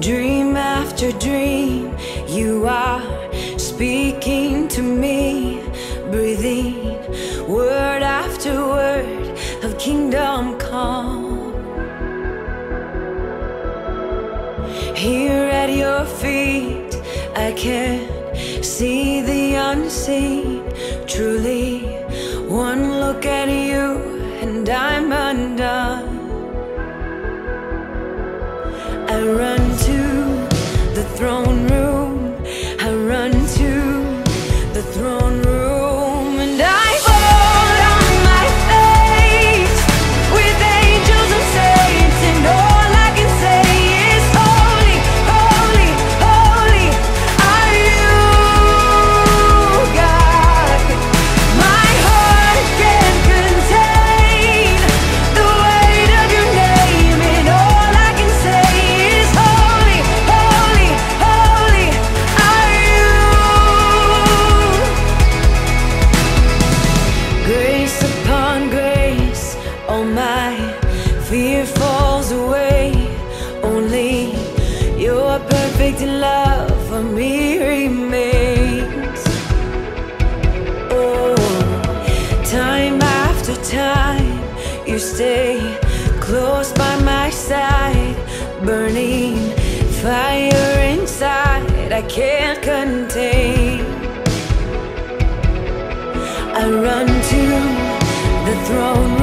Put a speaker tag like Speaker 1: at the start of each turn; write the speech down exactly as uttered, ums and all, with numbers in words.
Speaker 1: Dream after dream, you are speaking to me, breathing word after word of kingdom come. Here at your feet, I can see the unseen. Truly, one look at you and I'm undone. I run to the throne room, I run to the throne room, and I fall on my face with angels and saints, and all I can say is holy, holy, holy are you, God. My heart can't contain the weight of your name, and all I can say is holy, holy, holy are you. Grace upon grace, all my fear falls away. Only your perfect love for me remains. Oh, time after time, you stay close by my side, burning fire inside I can't contain. I run to the throne